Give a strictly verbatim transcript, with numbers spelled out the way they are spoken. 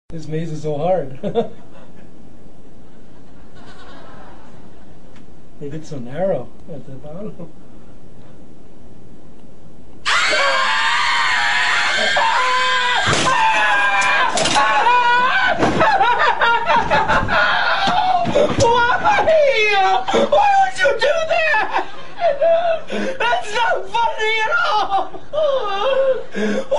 This maze is so hard. Maybe it's so narrow at the bottom. Why? Why would you do that? That's not funny at all!